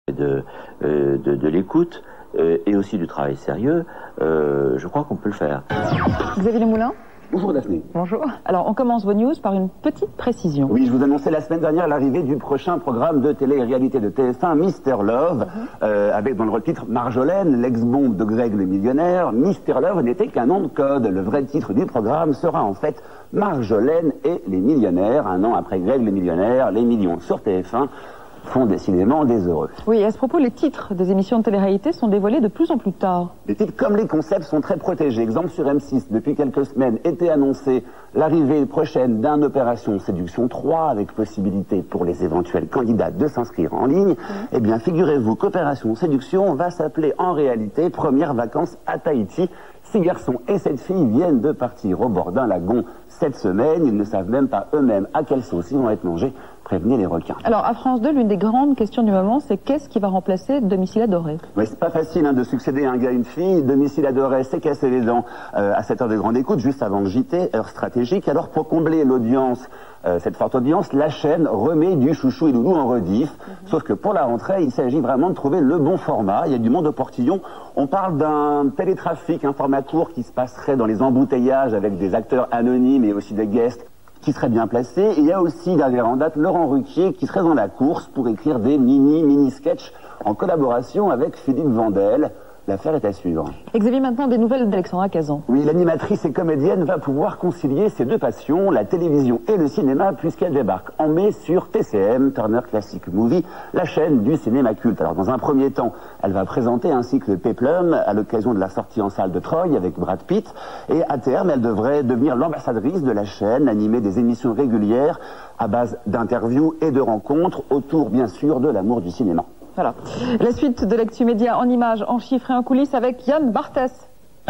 de l'écoute et aussi du travail sérieux, je crois qu'on peut le faire. Xavier Lemoulin. Bonjour Daphné. Bonjour. Alors on commence vos news par une petite précision. Oui, je vous annonçais la semaine dernière l'arrivée du prochain programme de télé-réalité de TF1, Mister Love, avec dans le titre Marjolaine, l'ex-bombe de Greg le millionnaire. Mister Love n'était qu'un nom de code. Le vrai titre du programme sera en fait Marjolaine et les millionnaires. Un an après Greg le millionnaire, les millions sur TF1 font décidément des heureux. Oui, à ce propos, les titres des émissions de télé-réalité sont dévoilés de plus en plus tard. Les titres comme les concepts sont très protégés. Exemple sur M6, depuis quelques semaines était annoncé l'arrivée prochaine d'un Opération Séduction 3 avec possibilité pour les éventuels candidats de s'inscrire en ligne. Eh bien, figurez-vous qu'Opération Séduction va s'appeler en réalité Premières vacances à Tahiti. 6 garçons et 7 filles viennent de partir au bord d'un lagon cette semaine. Ils ne savent même pas eux-mêmes à quelle sauce ils vont être mangés. Prévenez les requins. Alors, à France 2, l'une des grandes questions du moment, c'est qu'est-ce qui va remplacer Domicile adoré? Oui, c'est pas facile de succéder à un gars et une fille. Domicile adoré s'est cassé les dents à cette heure de grande écoute, juste avant le JT, heure stratégique. Alors, pour combler l'audience, cette forte audience, la chaîne remet du chouchou et loulou en rediff. Sauf que pour la rentrée, il s'agit vraiment de trouver le bon format. Il y a du monde au portillon. On parle d'un télétrafic, un format court qui se passerait dans les embouteillages avec des acteurs anonymes et aussi des guests qui serait bien placé. Et il y a aussi derrière en date Laurent Ruquier qui serait dans la course pour écrire des mini-sketchs en collaboration avec Philippe Vandel. L'affaire est à suivre. Xavier, maintenant des nouvelles d'Alexandra Cazan. Oui, l'animatrice et comédienne va pouvoir concilier ses deux passions, la télévision et le cinéma, puisqu'elle débarque en mai sur TCM, Turner Classic Movie, la chaîne du cinéma culte. Alors dans un premier temps, elle va présenter un cycle Peplum à l'occasion de la sortie en salle de Troy avec Brad Pitt. Et à terme, elle devrait devenir l'ambassadrice de la chaîne, animer des émissions régulières à base d'interviews et de rencontres autour, bien sûr, de l'amour du cinéma. Voilà. La suite de l'actu média en images, en chiffres et en coulisses avec Yann Barthès.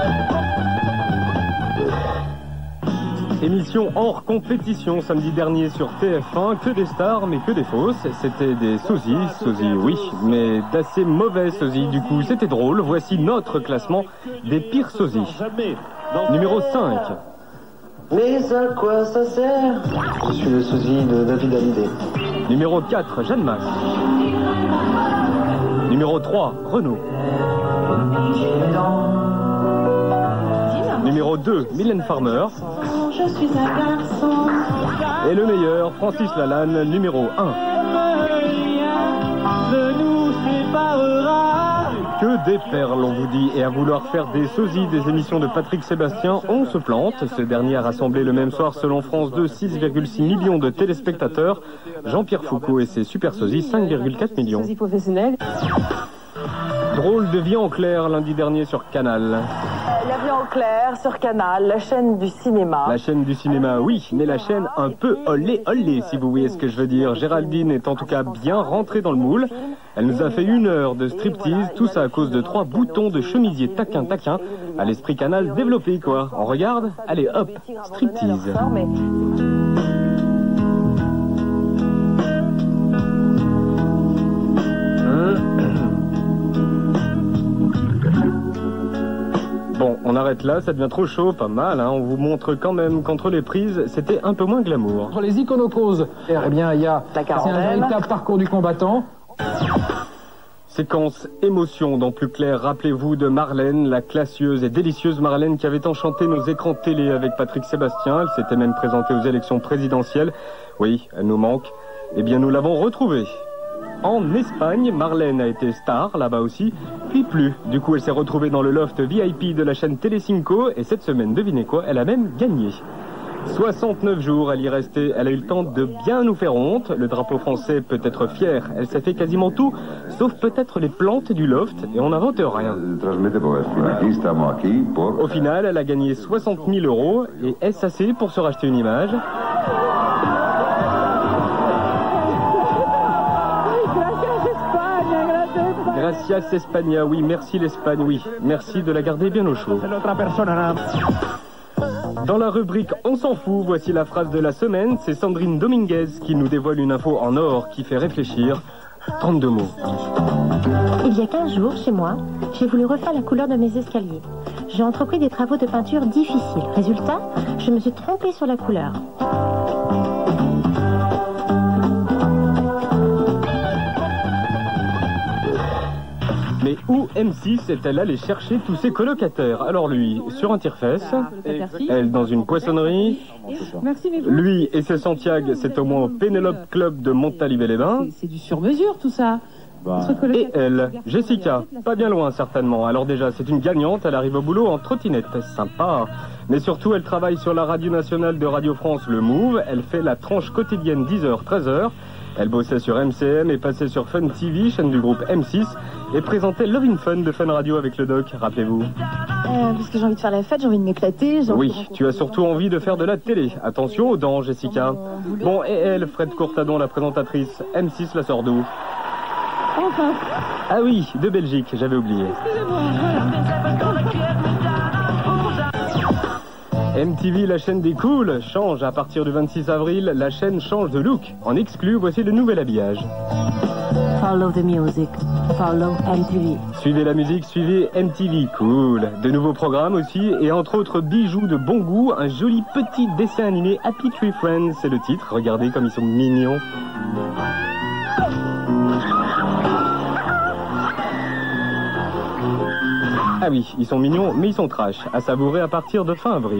Émission hors compétition samedi dernier sur TF1, que des stars mais que des fausses. C'était des sosies oui, mais d'assez mauvais sosies du coup. C'était drôle, voici notre classement des pires sosies. Numéro 5. Mais à quoi ça sert? Je suis le sosie de David Hallyday. Numéro 4, Jeanne Masse. Numéro 3, Renaud. Numéro 2, Mylène Farmer. Je suis un garçon. Et le meilleur, Francis Lalanne, numéro 1. Ne nous séparera. Que des perles, on vous dit. Et à vouloir faire des sosies des émissions de Patrick Sébastien, on se plante. Ce dernier a rassemblé le même soir, selon France 2, 6,6 millions de téléspectateurs. Jean-Pierre Foucault et ses super sosies, 5,4 millions. Sosie professionnelle. Drôle de vie en clair lundi dernier sur Canal. La vie en clair sur Canal, la chaîne du cinéma. La chaîne du cinéma, oui, mais la chaîne un peu olé, si vous voyez ce que je veux dire. Géraldine est en tout cas bien rentrée dans le moule. Elle nous a fait 1 heure de striptease, tout ça à cause de 3 boutons de chemisier taquin. À l'esprit Canal développé, quoi. On regarde? Allez, hop, striptease. Bon, on arrête là, ça devient trop chaud, pas mal, hein. On vous montre quand même qu'entre les prises, c'était un peu moins glamour. Entre les iconocauses, eh bien, il y a c'est un véritable parcours du combattant. Séquence émotion dans Plus clair, rappelez-vous de Marlène, la classieuse et délicieuse Marlène qui avait enchanté nos écrans télé avec Patrick Sébastien. Elle s'était même présentée aux élections présidentielles. Oui, elle nous manque. Eh bien, nous l'avons retrouvée. En Espagne, Marlène a été star, là-bas aussi, puis plus. Du coup, elle s'est retrouvée dans le loft VIP de la chaîne Telecinco, et cette semaine, devinez quoi, elle a même gagné. 69 jours, elle y restait, elle a eu le temps de bien nous faire honte. Le drapeau français peut être fier, elle s'est fait quasiment tout, sauf peut-être les plantes du loft, et on n'invente rien. Au final, elle a gagné 60 000 €, et est-ce assez pour se racheter une image? Gracias España, oui, merci l'Espagne, oui. Merci de la garder bien au chaud. Dans la rubrique On s'en fout, voici la phrase de la semaine. C'est Sandrine Dominguez qui nous dévoile une info en or qui fait réfléchir. 32 mots. Il y a 15 jours, chez moi, j'ai voulu refaire la couleur de mes escaliers. J'ai entrepris des travaux de peinture difficiles. Résultat, je me suis trompée sur la couleur. Mais où M6 est-elle allée chercher tous ses colocataires? Alors lui, sur un tire-fesse, elle dans une poissonnerie, lui et ses Santiago, c'est au moins au Pénélope Club de Montalivet-les-Bains. C'est du sur-mesure tout ça. Et elle, Jessica, pas bien loin certainement. Alors déjà, c'est une gagnante, elle arrive au boulot en trottinette, sympa. Mais surtout, elle travaille sur la radio nationale de Radio France, le Move. Elle fait la tranche quotidienne 10h, 13h. Elle bossait sur MCM et passait sur Fun TV, chaîne du groupe M6, et présentait Love in Fun de Fun Radio avec le doc, rappelez-vous. Parce que j'ai envie de faire la fête, j'ai envie de m'éclater. Oui, tu as surtout envie de faire de la télé. Attention aux dents, Jessica. Bon, et elle, Fred Courtadon, la présentatrice, M6 la sort d'où? Enfin. Ah oui, de Belgique, j'avais oublié. MTV, la chaîne des cools, change à partir du 26 avril. La chaîne change de look. En exclu, voici le nouvel habillage. Follow the music. Follow MTV. Suivez la musique, suivez MTV. Cool. De nouveaux programmes aussi, et entre autres bijoux de bon goût, un joli petit dessin animé Happy Tree Friends, c'est le titre. Regardez comme ils sont mignons. Ah oui, ils sont mignons, mais ils sont trash, à savourer à partir de fin avril.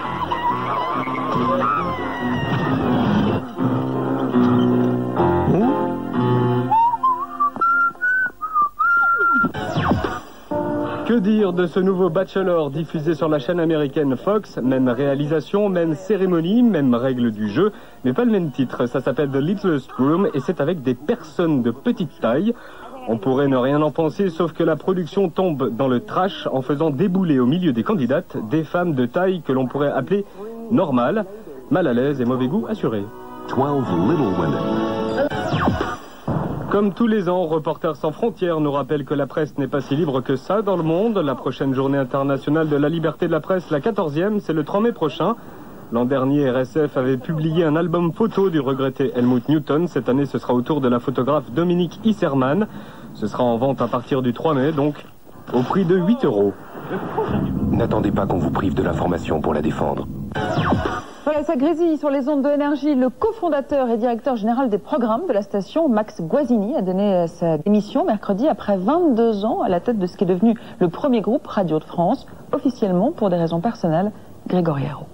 Que dire de ce nouveau Bachelor diffusé sur la chaîne américaine Fox? Même réalisation, même cérémonie, même règles du jeu, mais pas le même titre. Ça s'appelle The Littlest Room et c'est avec des personnes de petite taille. On pourrait ne rien en penser, sauf que la production tombe dans le trash en faisant débouler au milieu des candidates des femmes de taille que l'on pourrait appeler normales, mal à l'aise et mauvais goût assuré. 12 Little Women. Comme tous les ans, Reporters sans frontières nous rappelle que la presse n'est pas si libre que ça dans le monde. La prochaine journée internationale de la liberté de la presse, la 14e, c'est le 3 mai prochain. L'an dernier, RSF avait publié un album photo du regretté Helmut Newton. Cette année, ce sera au tour de la photographe Dominique Issermann. Ce sera en vente à partir du 3 mai, donc au prix de 8 €. N'attendez pas qu'on vous prive de l'information pour la défendre. Voilà, ça grésille sur les ondes de énergie. Le cofondateur et directeur général des programmes de la station, Max Guazzini, a donné sa démission mercredi après 22 ans à la tête de ce qui est devenu le premier groupe radio de France, officiellement pour des raisons personnelles, Grégory Haro.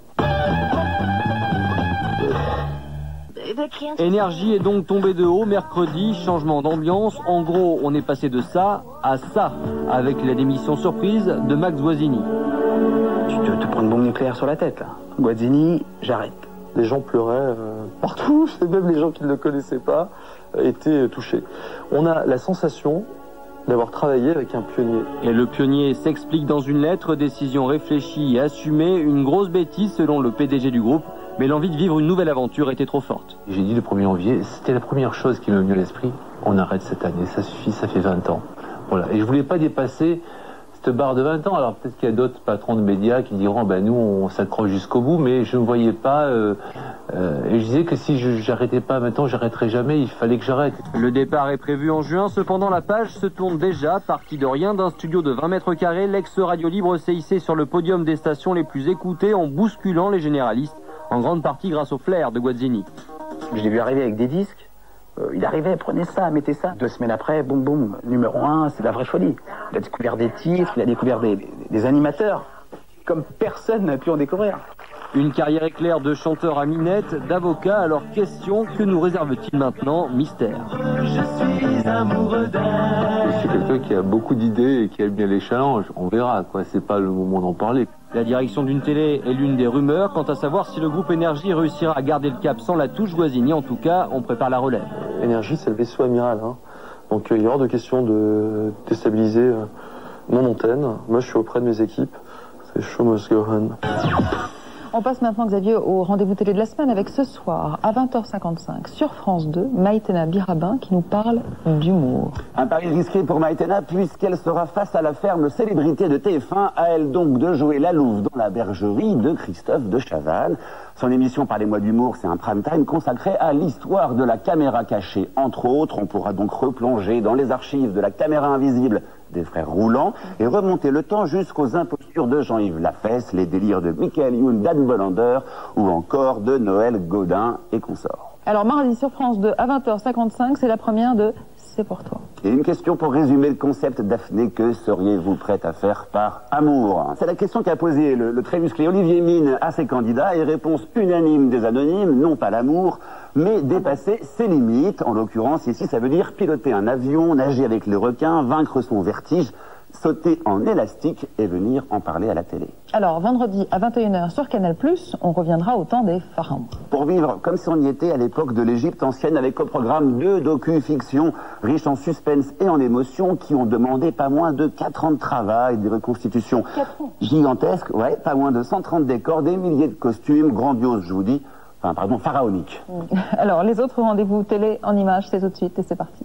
Énergie est donc tombée de haut mercredi, changement d'ambiance. En gros, on est passé de ça à ça, avec la démission surprise de Max Guazzini. Tu te prends une bombe nucléaire sur la tête, là. Guazzini, j'arrête. Les gens pleuraient partout, et même les gens qui ne le connaissaient pas étaient touchés. On a la sensation d'avoir travaillé avec un pionnier. Et le pionnier s'explique dans une lettre, décision réfléchie et assumée, une grosse bêtise selon le PDG du groupe, mais l'envie de vivre une nouvelle aventure était trop forte. J'ai dit le 1er janvier, c'était la première chose qui m'est venue à l'esprit, on arrête cette année, ça suffit, ça fait 20 ans. Voilà. Et je voulais pas dépasser cette barre de 20 ans, alors peut-être qu'il y a d'autres patrons de médias qui diront, ben nous on s'accroche jusqu'au bout, mais je ne voyais pas, et je disais que si j'arrêtais pas maintenant, j'arrêterais jamais, il fallait que j'arrête. Le départ est prévu en juin, cependant la page se tourne déjà, parti de rien d'un studio de 20 mètres carrés, l'ex-radio libre s'est hissé sur le podium des stations les plus écoutées en bousculant les généralistes, en grande partie grâce au flair de Guazzini. Je l'ai vu arriver avec des disques. Il arrivait, prenez ça, mettez ça. 2 semaines après, boum boum, numéro 1, c'est de la vraie folie. Il a découvert des titres, il a découvert des animateurs, comme personne n'a pu en découvrir. Une carrière éclair de chanteur à minette, d'avocat, alors question, que nous réserve-t-il maintenant? Mystère. Je suis amoureux d'elle. Je suis quelqu'un qui a beaucoup d'idées et qui aime bien les challenges. On verra, quoi, c'est pas le moment d'en parler. La direction d'une télé est l'une des rumeurs. Quant à savoir si le groupe Énergie réussira à garder le cap sans la touche Guazzini, en tout cas, on prépare la relève. Énergie, c'est le vaisseau amiral. Hein. Donc il y aura de question de déstabiliser mon antenne. Moi, je suis auprès de mes équipes. C'est show must go on. On passe maintenant, Xavier, au rendez-vous télé de la semaine avec ce soir, à 20h55, sur France 2, Maïtena Birabin qui nous parle d'humour. Un pari risqué pour Maïtena puisqu'elle sera face à la ferme célébrité de TF1, à elle donc de jouer la louve dans la bergerie de Christophe de Chavannes. Son émission Parlez-moi d'humour, c'est un prime time consacré à l'histoire de la caméra cachée. Entre autres, on pourra donc replonger dans les archives de la caméra invisible des frères Roulant et remonter le temps jusqu'aux impostures de Jean-Yves Lafesse, les délires de Michael Youn, d'Anne Bollander ou encore de Noël Gaudin et consorts. Alors mardi sur France 2 à 20h55, c'est la première de c'est pour toi. Et une question pour résumer le concept, Daphné, que seriez-vous prête à faire par amour? C'est la question qu'a posée le très musclé Olivier Mine à ses candidats, et réponse unanime des anonymes, non pas l'amour, mais dépasser ses limites. En l'occurrence, ici, ça veut dire piloter un avion, nager avec les requins, vaincre son vertige, sauter en élastique et venir en parler à la télé. Alors, vendredi à 21h sur Canal+, on reviendra au temps des pharaons. Pour vivre comme si on y était à l'époque de l'Égypte ancienne, avec au programme 2 docu-fictions riches en suspense et en émotions qui ont demandé pas moins de 4 ans de travail, des reconstitutions gigantesques, ouais, pas moins de 130 décors, des milliers de costumes, grandioses, je vous dis, enfin, pardon, pharaoniques. Alors, les autres rendez-vous télé en images, c'est tout de suite et c'est parti.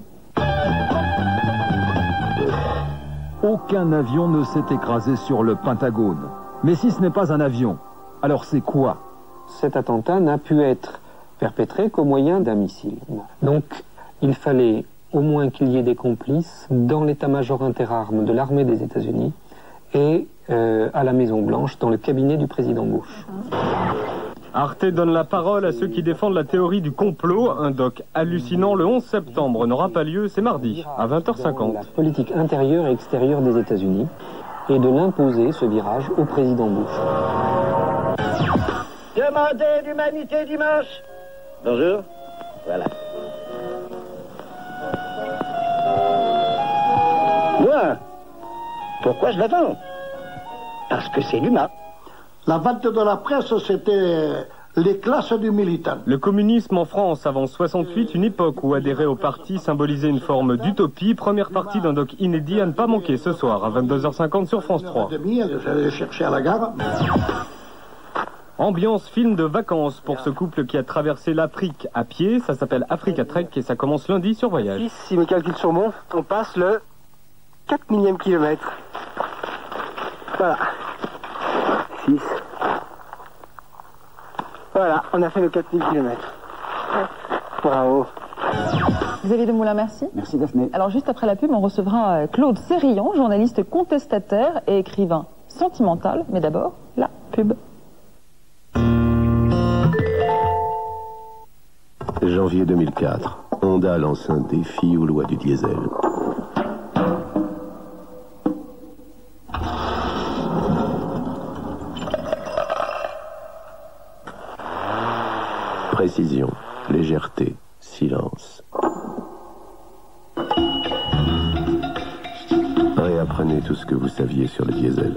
Aucun avion ne s'est écrasé sur le Pentagone. Mais si ce n'est pas un avion, alors c'est quoi? Cet attentat n'a pu être perpétré qu'au moyen d'un missile. Donc, il fallait au moins qu'il y ait des complices dans l'état-major interarmes de l'armée des États-Unis et à la Maison-Blanche, dans le cabinet du président Bush. Arte donne la parole à ceux qui défendent la théorie du complot. Un doc hallucinant le 11 septembre n'aura pas lieu, c'est mardi, à 20h50. La politique intérieure et extérieure des États-Unis et de l'imposer, ce virage, au président Bush. Demandez l'humanité dimanche. Bonjour. Voilà. Moi, pourquoi je la vends? Parce que c'est l'humain. La vente de la presse, c'était les classes du militant. Le communisme en France avant 68, une époque où adhérer au parti symbolisait une forme d'utopie. Première partie d'un doc inédit à ne pas manquer ce soir à 22h50 sur France 3. J'allais chercher à la gare. Ambiance film de vacances pour ce couple qui a traversé l'Afrique à pied. Ça s'appelle Africa Trek et ça commence lundi sur Voyage. Si mes calculs sont bons, on passe le 4 millième kilomètre. Voilà. 6. Voilà, on a fait le 4000 km. Bravo. Xavier Demoulin, merci. Merci Daphné. Alors juste après la pub, on recevra Claude Sérillon, journaliste contestataire et écrivain sentimental. Mais d'abord, la pub. Janvier 2004. Honda lance un défi aux lois du diesel. Précision, légèreté, silence. Réapprenez tout ce que vous saviez sur le diesel.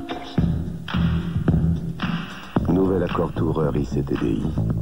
Nouvel accord Tourer ICTDI.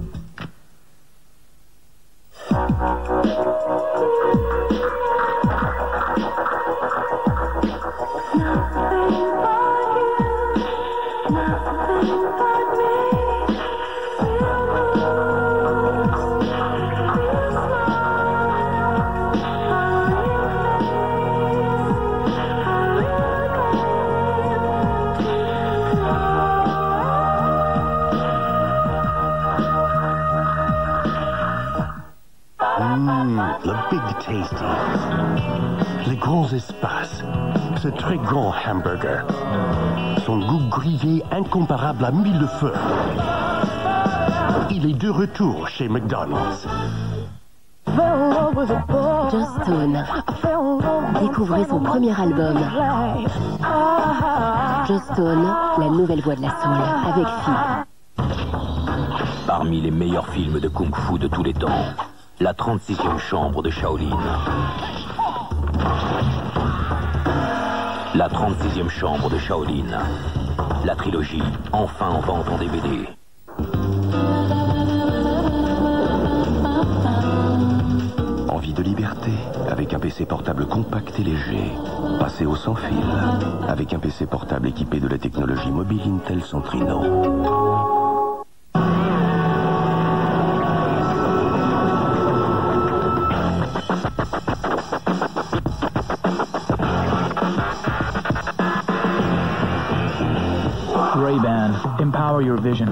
Le Big Tasty. Les grands espaces. Ce très grand hamburger. Son goût grillé incomparable à mille le feu. Il est de retour chez McDonald's. Joss Stone. Découvrez son premier album. Joss Stone, la nouvelle voix de la soul, avec Fi. Parmi les meilleurs films de kung-fu de tous les temps, la 36e chambre de Shaolin. La 36e chambre de Shaolin. La trilogie, enfin en vente en DVD. Envie de liberté, avec un PC portable compact et léger. Passez au sans fil, avec un PC portable équipé de la technologie mobile Intel Centrino. Ray-Ban, empower your vision.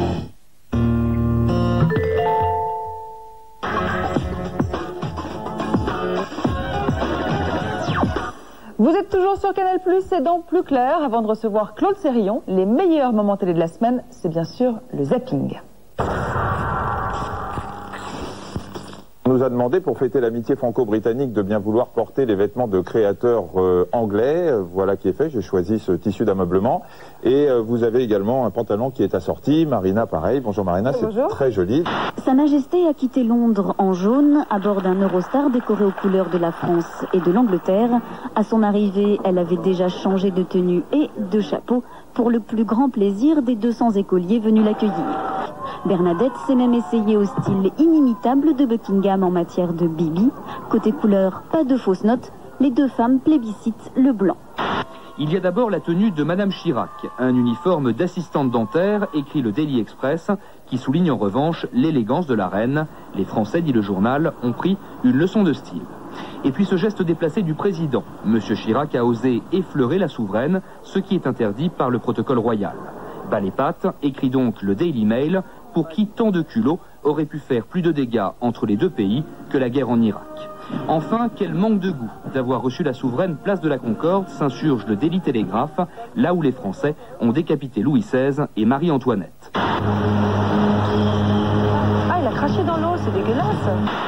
Vous êtes toujours sur Canal+, et dans Plus Clair. Avant de recevoir Claude Sérillon, les meilleurs moments télé de la semaine, c'est bien sûr le zapping. nous a demandé, pour fêter l'amitié franco-britannique, de bien vouloir porter les vêtements de créateurs anglais. Voilà qui est fait, j'ai choisi ce tissu d'ameublement. Et vous avez également un pantalon qui est assorti. Marina, pareil. Bonjour Marina, c'est très joli. Sa Majesté a quitté Londres en jaune, à bord d'un Eurostar décoré aux couleurs de la France et de l'Angleterre. À son arrivée, elle avait déjà changé de tenue et de chapeau pour le plus grand plaisir des 200 écoliers venus l'accueillir. Bernadette s'est même essayée au style inimitable de Buckingham en matière de bibi. Côté couleur, pas de fausses notes, les deux femmes plébiscitent le blanc. Il y a d'abord la tenue de Madame Chirac, un uniforme d'assistante dentaire, écrit le Daily Express, qui souligne en revanche l'élégance de la reine. Les Français, dit le journal, ont pris une leçon de style. Et puis ce geste déplacé du président. Monsieur Chirac a osé effleurer la souveraine, ce qui est interdit par le protocole royal. Bas les pattes, écrit donc le Daily Mail, pour qui tant de culot aurait pu faire plus de dégâts entre les deux pays que la guerre en Irak. Enfin, quel manque de goût d'avoir reçu la souveraine place de la Concorde, s'insurge le Daily Telegraph, là où les Français ont décapité Louis XVI et Marie-Antoinette. Ah, il a craché dans l'eau, c'est dégueulasse.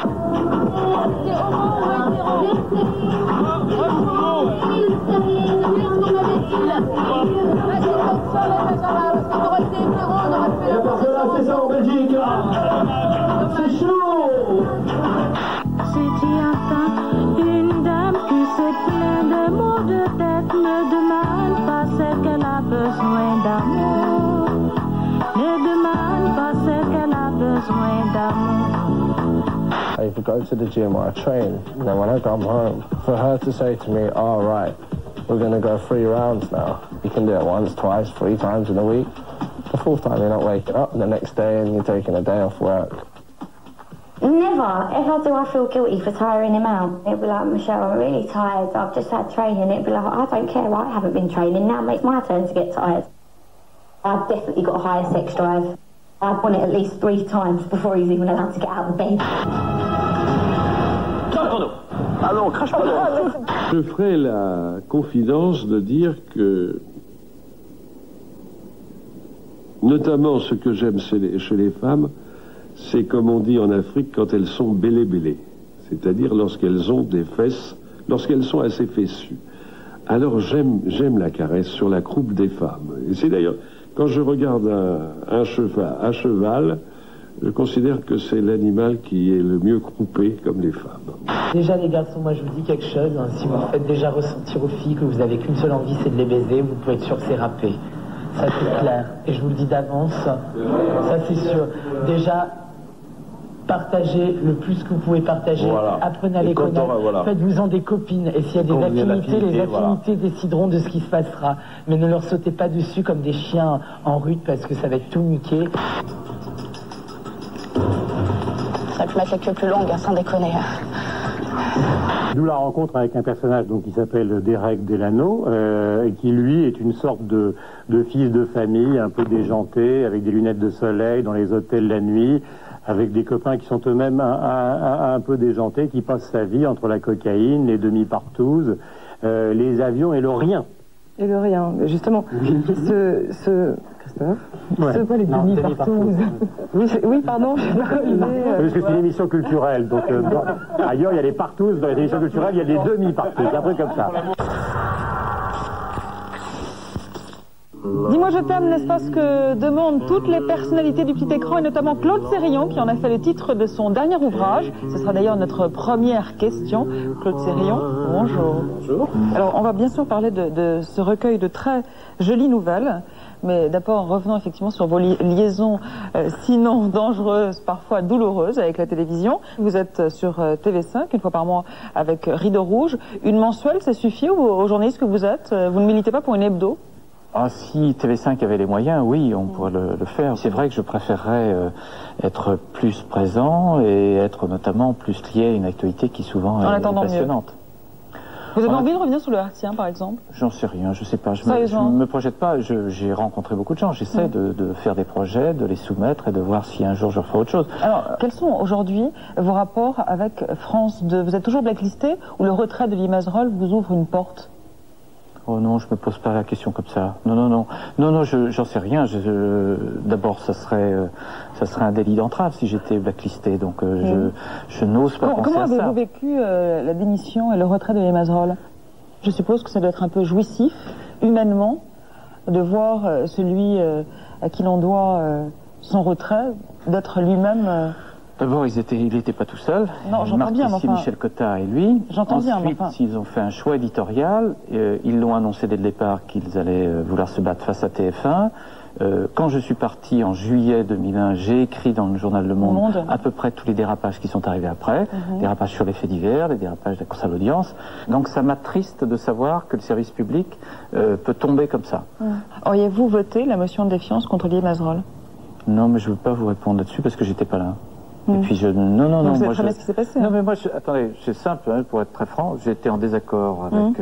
C'est ça en Belgique. C'est chaud. C'était un temps, une dame qui se plaint de maux de tête, ne demande pas ce qu'elle a besoin d'amour. Ne demande pas ce qu'elle a besoin d'amour. I either go to the gym or I train, and then when I come home, for her to say to me, all right, we're going to go 3 rounds now. You can do it once, twice, 3 times in a week. The 4th time you're not waking up the next day and you're taking a day off work. Never, ever do I feel guilty for tiring him out. It'd be like, Michelle, I'm really tired, I've just had training. It'd be like, I don't care, I haven't been training, now it's my turn to get tired. I've definitely got a higher sex drive. I'd want it at least 3 times before he's even allowed to get out of bed. Ah non, crache pas là. Je ferai la confidence de dire que, notamment ce que j'aime chez les femmes, c'est comme on dit en Afrique quand elles sont bélé-bélé, c'est-à-dire lorsqu'elles ont des fesses, lorsqu'elles sont assez fessues. Alors j'aime la caresse sur la croupe des femmes. Et c'est d'ailleurs, quand je regarde un cheval, je considère que c'est l'animal qui est le mieux croupé comme les femmes. Déjà les garçons, moi je vous dis quelque chose, hein, si vous faites déjà ressentir aux filles que vous avez qu'une seule envie, c'est de les baiser, vous pouvez être sûr que c'est râpé. Ça c'est clair. Et je vous le dis d'avance, ça c'est sûr. Déjà, partagez le plus que vous pouvez partager, voilà. Apprenez à les connaître, voilà. Faites-vous-en des copines, et s'il y a des affinités, les affinités décideront de ce qui se passera. Mais ne leur sautez pas dessus comme des chiens en rut parce que ça va être tout niqué. Ça peut mettre les queues plus longues, sans déconner. D'où la rencontre avec un personnage donc, qui s'appelle Derek Delano, et qui lui est une sorte de fils de famille, un peu déjanté, avec des lunettes de soleil dans les hôtels la nuit, avec des copains qui sont eux-mêmes un peu déjantés, qui passent sa vie entre la cocaïne, les demi-partouzes, les avions et le rien. Et le rien, justement. Christophe, ouais. C'est quoi les demi-partouzes? Oui, pardon, j'ai pas réalisé. Parce que c'est une émission culturelle, donc ailleurs il y a les partouzes, dans les émissions culturelles il y a des demi-partouzes, un truc comme ça. Dis-moi je t'aime, n'est-ce pas ce que demandent toutes les personnalités du petit écran, et notamment Claude Sérillon, qui en a fait le titre de son dernier ouvrage. Ce sera d'ailleurs notre première question. Claude Sérillon, bonjour. Bonjour. Alors, on va bien sûr parler de ce recueil de très jolies nouvelles, mais d'abord revenons effectivement sur vos liaisons, sinon dangereuses, parfois douloureuses avec la télévision. Vous êtes sur TV5, une fois par mois, avec Rideau Rouge. Une mensuelle, ça suffit aux journalistes que vous êtes? Vous ne militez pas pour une hebdo? Ah, si TV5 avait les moyens, oui, on pourrait le faire. C'est vrai que je préférerais être plus présent et être notamment plus lié à une actualité qui souvent est passionnante. Vous avez envie de revenir sur le Hertzien, par exemple? J'en sais rien, je sais pas. Je me projette pas. J'ai rencontré beaucoup de gens. J'essaie de faire des projets, de les soumettre et de voir si un jour je referai autre chose. Alors, quels sont aujourd'hui vos rapports avec France 2? Vous êtes toujours blacklisté ou le retrait de Lee Mazerolles vous ouvre une porte? Oh non, je me pose pas la question comme ça. Non, j'en sais rien. D'abord, ça serait un délit d'entrave si j'étais blacklisté, donc je n'ose pas penser à ça. Comment avez-vous vécu la démission et le retrait de Mazerolles? Je suppose que ça doit être un peu jouissif, humainement, de voir celui à qui l'on doit son retrait, d'être lui-même... D'abord, il n'était pas tout seul. Non, j'entends bien, mais enfin... Michel Cotta et lui. J'entends bien, mais enfin... Ensuite, ils ont fait un choix éditorial. Ils l'ont annoncé dès le départ qu'ils allaient vouloir se battre face à TF1. Quand je suis parti en juillet 2001, j'ai écrit dans le journal Le Monde à peu près tous les dérapages qui sont arrivés après. Dérapages sur les faits divers, les dérapages de la course à l'audience. Donc ça m'attriste de savoir que le service public peut tomber comme ça. Auriez-vous voté la motion de défiance contre Olivier Mazerolles? Non, mais je ne veux pas vous répondre là-dessus parce que j'étais pas là. Et puis non. Vous savez très bien ce qui s'est passé. Non, mais moi, attendez, c'est simple, hein, pour être très franc, j'ai été en désaccord avec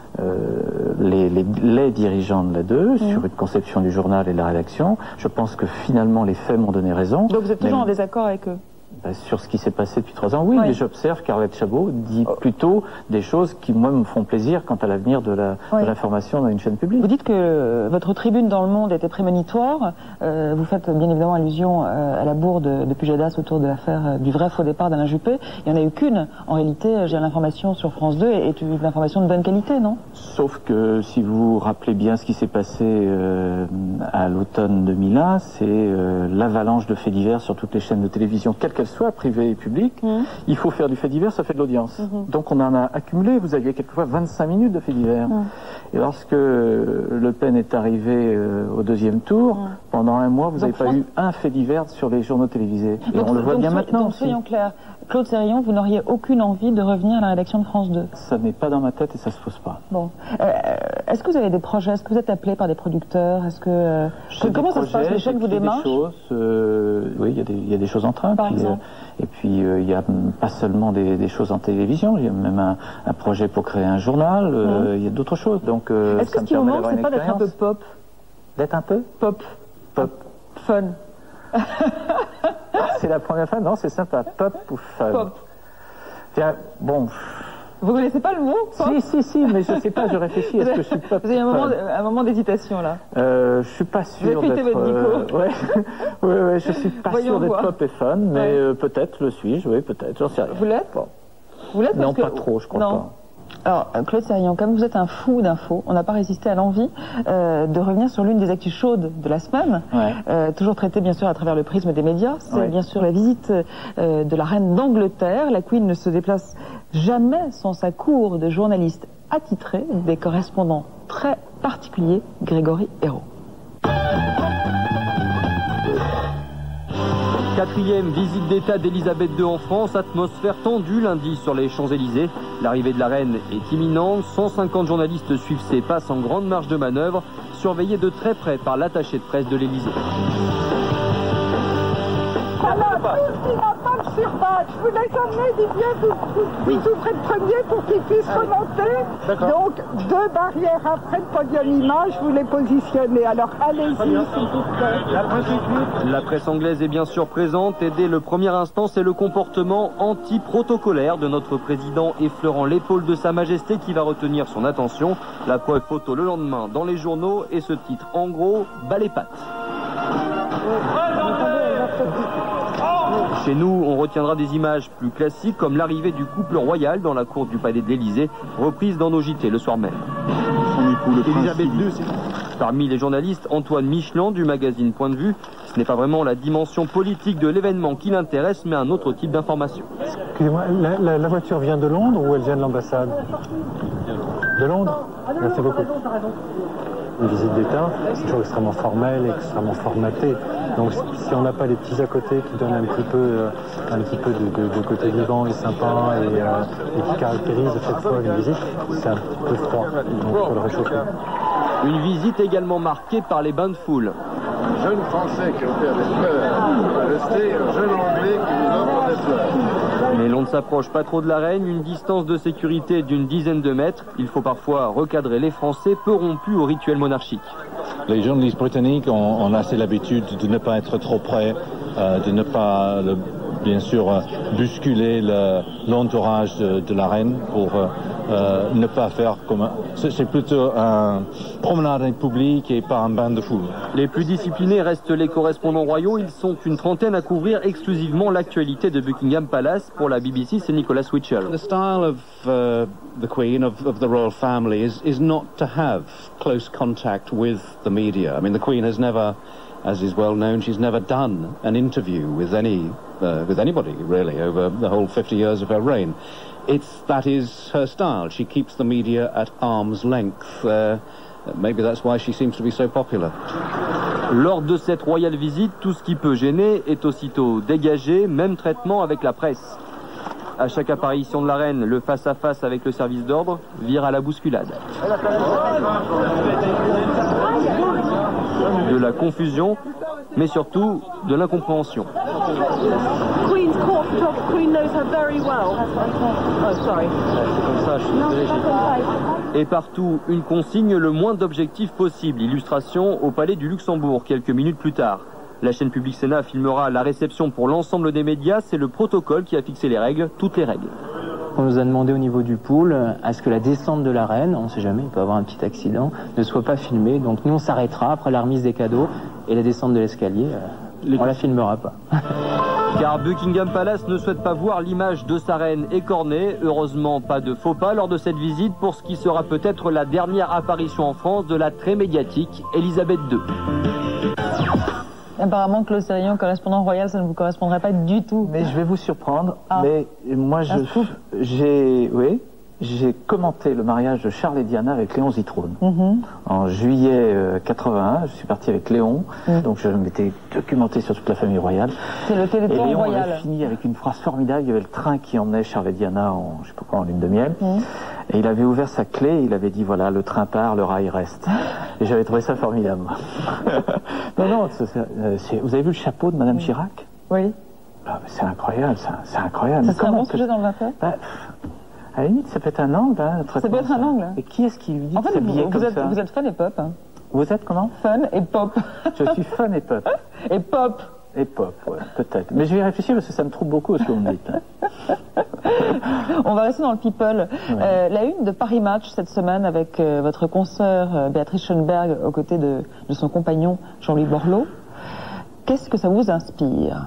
les dirigeants de la 2 sur une conception du journal et de la rédaction. Je pense que finalement, les faits m'ont donné raison. Donc vous êtes toujours en désaccord avec eux? Sur ce qui s'est passé depuis 3 ans, oui, mais j'observe qu'Arlette Chabot dit plutôt des choses qui, moi, me font plaisir quant à l'avenir de l'information dans une chaîne publique. Vous dites que votre tribune dans Le Monde était prémonitoire. Vous faites bien évidemment allusion à la bourde de Pujadas autour de l'affaire du vrai faux départ d'Alain Juppé. Il n'y en a eu qu'une. En réalité, j'ai l'information sur France 2 est une information de bonne qualité, non? Sauf que si vous rappelez bien ce qui s'est passé à l'automne 2001, c'est l'avalanche de faits divers sur toutes les chaînes de télévision, quelles qu'elles soient, privées et publiques. Il faut faire du fait divers, ça fait de l'audience. Donc on en a accumulé. Vous aviez quelquefois 25 minutes de faits divers. Et lorsque Le Pen est arrivé au 2e tour, pendant un mois, vous n'avez pas eu un fait divers sur les journaux télévisés. Et on le voit bien maintenant aussi. Soyons clairs. Claude Sérillon, vous n'auriez aucune envie de revenir à la rédaction de France 2? Ça n'est pas dans ma tête et ça se pose pas. Bon. Est-ce que vous avez des projets? Est-ce que vous êtes appelé par des producteurs? Est-ce que... Comment ça se passe? Les chaînes vous démarchent? Oui, il y a des choses en train. Par exemple. Et puis, il n'y a pas seulement des choses en télévision. Il y a même un projet pour créer un journal. Il y a d'autres choses. Donc, est-ce que ce qui vous manque, c'est pas d'être un peu pop? D'être un peu pop. Fun. C'est la première fois? Non, c'est sympa. Pop ou fun? Pop. Tiens, bon... Vous connaissez pas le mot pop? Si, mais je sais pas, je réfléchis. Est-ce que je suis pop? Vous avez un moment d'hésitation, là. Je suis pas sûr d'être... je suis pas sûr d'être pop et fun, mais peut-être le suis-je, oui, peut-être, j'en sais rien. Vous l'êtes? Vous l'êtes? Non, pas trop, je crois pas. Alors, Claude Sérillon, comme vous êtes un fou d'infos, on n'a pas résisté à l'envie de revenir sur l'une des actus chaudes de la semaine, toujours traitée bien sûr à travers le prisme des médias. C'est bien sûr la visite de la reine d'Angleterre. La Queen ne se déplace jamais sans sa cour de journalistes attitrés, des correspondants très particuliers, Grégory Hérault. 4e visite d'État d'Elisabeth II en France, atmosphère tendue lundi sur les Champs-Élysées. L'arrivée de la reine est imminente, 150 journalistes suivent ses passes en grande marge de manœuvre, surveillés de très près par l'attaché de presse de l'Élysée. Je vous laisse emmener Didier, vous ouvrez le premier pour qu'il puisse remonter. Donc, 2 barrières après le podium image, vous les positionnez. Alors, allez-y, s'il vous plaît. La presse anglaise est bien sûr présente et dès le premier instant, c'est le comportement anti-protocolaire de notre président effleurant l'épaule de Sa Majesté qui va retenir son attention. La preuve photo le lendemain dans les journaux et ce titre en gros, bas les pattes. Chez nous, on retiendra des images plus classiques comme l'arrivée du couple royal dans la cour du palais de l'Élysée, reprise dans nos JT le soir même. Son époux, le prince Elisabeth II, parmi les journalistes, Antoine Michelin du magazine Point de Vue. Ce n'est pas vraiment la dimension politique de l'événement qui l'intéresse, mais un autre type d'information. Excusez-moi, la voiture vient de Londres ou elle vient de l'ambassade? De Londres? Merci beaucoup. Une visite d'État, c'est toujours extrêmement formel, extrêmement formaté. Donc si on n'a pas les petits à côté qui donnent un petit peu de côté vivant et sympa et qui caractérisent cette fois une visite, c'est un peu froid. Donc il faut le réchauffer. Une visite également marquée par les bains de foule. Jeune Français qui opère des fleurs, restez un jeune Anglais qui nous offre des fleurs. Mais l'on ne s'approche pas trop de la reine, une distance de sécurité d'une dizaine de mètres. Il faut parfois recadrer les Français peu rompus au rituel monarchique. Les journalistes britanniques ont assez l'habitude de ne pas être trop près, de ne pas, bien sûr, bousculer l'entourage de la reine pour ne pas faire comme c'est plutôt un promenade publique et pas un bain de foule. Les plus disciplinés restent les correspondants royaux. Ils sont une trentaine à couvrir exclusivement l'actualité de Buckingham Palace. Pour la BBC, c'est Nicolas Witchell. The style of the Queen, of the royal family, is not to have close contact with the media. I mean, the Queen has never, as is well known, she's never done an interview with anybody really over the whole 50 years of her reign. That is her style. She keeps the media at arm's length. Maybe that's why she seems to be so popular. Lors de cette royale visite, tout ce qui peut gêner est aussitôt dégagé, même traitement avec la presse. À chaque apparition de la reine, le face-à-face avec le service d'ordre vire à la bousculade. De la confusion, mais surtout de l'incompréhension. Queen's court photographer, Queen knows her very well. Oh, sorry. Et partout, une consigne, le moins d'objectifs possible. Illustration au Palais du Luxembourg, quelques minutes plus tard. La chaîne Public Sénat filmera la réception pour l'ensemble des médias. C'est le protocole qui a fixé les règles, toutes les règles. On nous a demandé au niveau du pool à ce que la descente de la reine, on ne sait jamais, il peut y avoir un petit accident, ne soit pas filmée. Donc nous on s'arrêtera après la remise des cadeaux et la descente de l'escalier, on la filmera pas. Car Buckingham Palace ne souhaite pas voir l'image de sa reine écornée. Heureusement, pas de faux pas lors de cette visite pour ce qui sera peut-être la dernière apparition en France de la très médiatique Elisabeth II. Apparemment, Claude Sérillon, correspondant royal, ça ne vous correspondrait pas du tout. Mais je vais vous surprendre, mais moi j'ai commenté le mariage de Charles et Diana avec Léon Zitrone. En juillet 81, je suis parti avec Léon, donc je m'étais documenté sur toute la famille royale. C'est le Téléthon Léon royal. avait fini avec une phrase formidable, il y avait le train qui emmenait Charles et Diana en, je sais pas quoi, en lune de miel. Et il avait ouvert sa clé et il avait dit voilà, le train part, le rail reste. Et j'avais trouvé ça formidable. Non, vous avez vu le chapeau de Madame Chirac? Oui. Ah, c'est incroyable, c'est incroyable. Ça serait un bon sujet dans le 20e. À la limite, ça peut être un angle. Hein, ça peut être un angle. Et qui est-ce qui lui dit en de fait, s'habiller comme ça? Vous êtes fun et pop. Hein. Vous êtes comment? Fun et pop. Je suis fun et pop. Et pop. Et pop, ouais, peut-être. Mais je vais y réfléchir parce que ça me trouble beaucoup ce que vous me dites. On va rester dans le people. Ouais. La une de Paris Match cette semaine avec votre consoeur Béatrice Schoenberg aux côtés de son compagnon Jean-Louis Borloo. Qu'est-ce que ça vous inspire?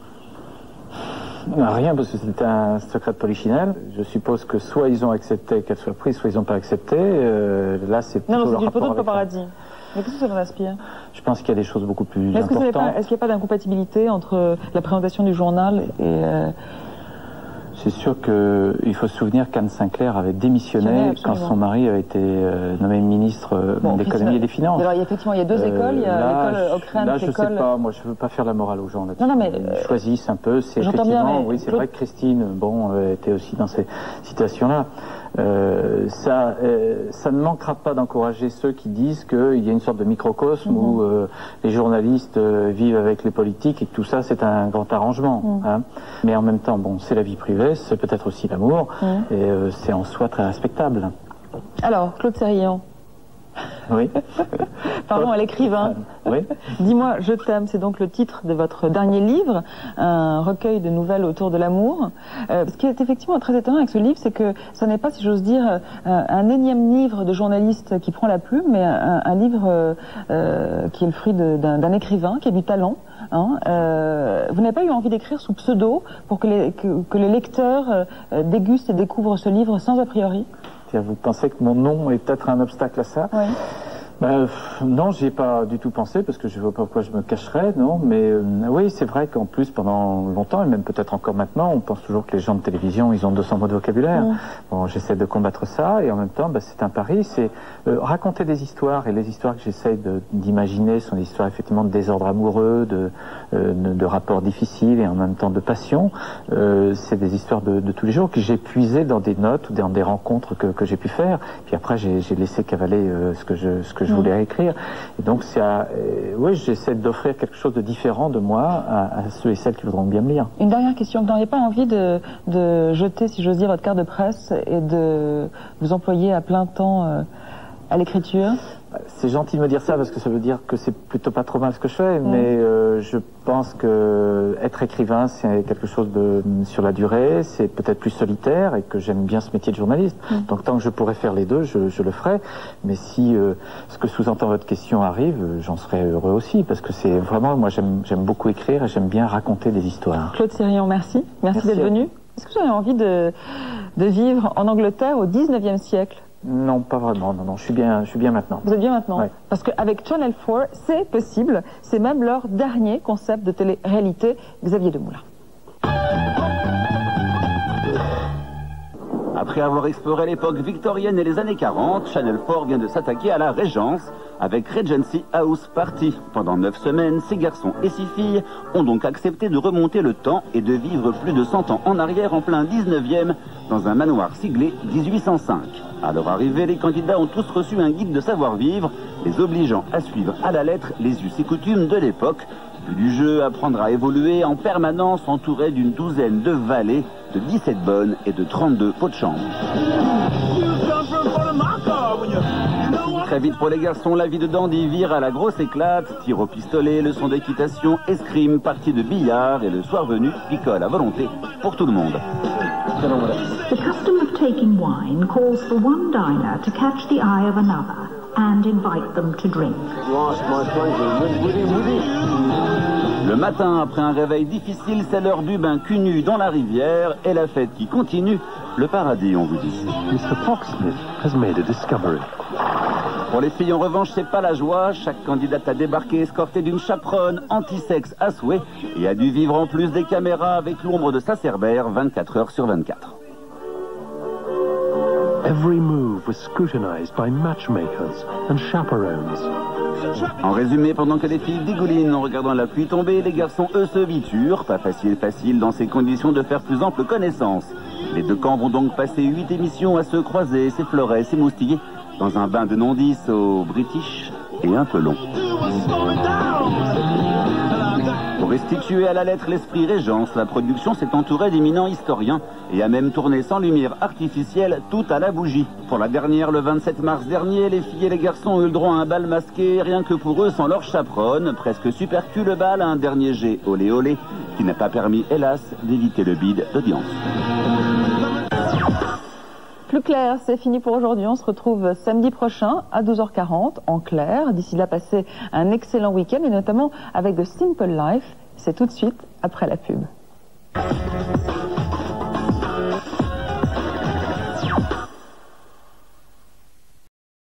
Rien, parce que c'était un secret de polichinelle. Je suppose que soit ils ont accepté qu'elle soit prise, soit ils n'ont pas accepté. Là, c'est plutôt c'est leur une rapport photo de avec paparazzi. Mais qu'est-ce que ça vous inspire? Je pense qu'il y a des choses beaucoup plus importantes. Est-ce qu'il n'y a pas d'incompatibilité entre la présentation du journal et... C'est sûr qu'il faut se souvenir qu'Anne Sinclair avait démissionné quand son mari avait été nommé ministre de l'économie et des finances. Alors, effectivement, il y a deux écoles. Il y a l'école Ockrent, là, je ne sais pas. Moi, je ne veux pas faire la morale aux gens là-dessus. Non, mais ils choisissent un peu. C'est effectivement, oui, c'est vrai que Christine, était aussi dans ces situations-là. Ça ne manquera pas d'encourager ceux qui disent qu'il y a une sorte de microcosme où les journalistes vivent avec les politiques et que tout ça c'est un grand arrangement. Hein. Mais en même temps, bon, c'est la vie privée, c'est peut-être aussi l'amour et c'est en soi très respectable. Alors, Claude Sérillon. Oui. Pardon, à l'écrivain. Oui. Dis-moi, je t'aime, c'est donc le titre de votre dernier livre, un recueil de nouvelles autour de l'amour. Ce qui est effectivement très étonnant avec ce livre, c'est que ça n'est pas, si j'ose dire, un énième livre de journaliste qui prend la plume, mais un livre qui est le fruit d'un écrivain qui a du talent. Hein. Vous n'avez pas eu envie d'écrire sous pseudo pour que les lecteurs dégustent et découvrent ce livre sans a priori? Vous pensez que mon nom est peut-être un obstacle à ça? Oui. Non, j'y ai pas du tout pensé parce que je ne vois pas pourquoi je me cacherais, non. Mais oui, c'est vrai qu'en plus pendant longtemps et même peut-être encore maintenant, on pense toujours que les gens de télévision, ils ont 200 mots de vocabulaire. Bon, j'essaie de combattre ça et en même temps, c'est un pari, c'est raconter des histoires et les histoires que j'essaie d'imaginer sont des histoires effectivement de désordre amoureux, de rapports difficiles et en même temps de passion. C'est des histoires de tous les jours que j'ai puisées dans des notes ou dans des rencontres que j'ai pu faire. Puis après, j'ai laissé cavaler ce que je voulais écrire. Et donc, oui, j'essaie d'offrir quelque chose de différent de moi à ceux et celles qui voudront bien me lire. Une dernière question. Vous n'auriez pas envie de jeter, si j'ose dire, votre carte de presse et de vous employer à plein temps à l'écriture? c'est gentil de me dire ça parce que ça veut dire que c'est plutôt pas trop mal ce que je fais, mais je pense que être écrivain, c'est quelque chose de sur la durée, c'est peut-être plus solitaire et que j'aime bien ce métier de journaliste. Donc tant que je pourrais faire les deux, je le ferai. Mais si ce que sous-entend votre question arrive, j'en serai heureux aussi parce que c'est vraiment, moi j'aime beaucoup écrire et j'aime bien raconter des histoires. Claude Sirion, merci. Merci d'être venu. Est-ce que vous avez envie de vivre en Angleterre au 19e siècle? Non, pas vraiment. Non, je suis bien maintenant. Vous êtes bien maintenant? Oui. Parce qu'avec Channel 4, c'est possible. C'est même leur dernier concept de télé-réalité. Xavier Demoulin. Après avoir exploré l'époque victorienne et les années 40, Channel 4 vient de s'attaquer à la Régence avec Regency House Party. Pendant 9 semaines, 6 garçons et 6 filles ont donc accepté de remonter le temps et de vivre plus de 100 ans en arrière en plein 19e dans un manoir siglé 1805. À leur arrivée, les candidats ont tous reçu un guide de savoir-vivre, les obligeant à suivre à la lettre les us et coutumes de l'époque. Le but du jeu, apprendre à évoluer en permanence entouré d'une douzaine de valets, de 17 bonnes et de 32 pots de chambre. Très vite pour les garçons, la vie de dandy vire à la grosse éclate, tir au pistolet, leçons d'équitation, escrime, partie de billard et le soir venu, picole à volonté pour tout le monde. The custom of taking wine calls for one diner to catch the eye of another and invite them to drink. Le matin, après un réveil difficile, c'est l'heure du bain cul nu dans la rivière et la fête qui continue. Le paradis, on vous dit. Mr. Foxsmith has made a discovery. Pour les filles, en revanche, c'est pas la joie. Chaque candidate a débarqué escortée d'une chaperonne anti-sexe à souhait et a dû vivre en plus des caméras avec l'ombre de sa cerbère 24 heures sur 24. Every move was scrutinized by matchmakers and chaperones. En résumé, pendant que les filles dégoulinent en regardant la pluie tomber, les garçons, eux, se biturent. Pas facile dans ces conditions de faire plus ample connaissance. Les deux camps vont donc passer 8 émissions à se croiser, s'effleurer, s'émoustiller dans un bain de non-dix au British et un peu long. Pour restituer à la lettre l'esprit Régence, la production s'est entourée d'éminents historiens et a même tourné sans lumière artificielle, tout à la bougie. Pour la dernière, le 27 mars dernier, les filles et les garçons ont eu le droit à un bal masqué, rien que pour eux, sans leur chaperonne. Presque supercu le bal, un dernier jet olé olé, qui n'a pas permis, hélas, d'éviter le bide d'audience. Plus clair, c'est fini pour aujourd'hui. On se retrouve samedi prochain à 12h40 en clair. D'ici là, passez un excellent week-end et notamment avec The Simple Life. C'est tout de suite après la pub.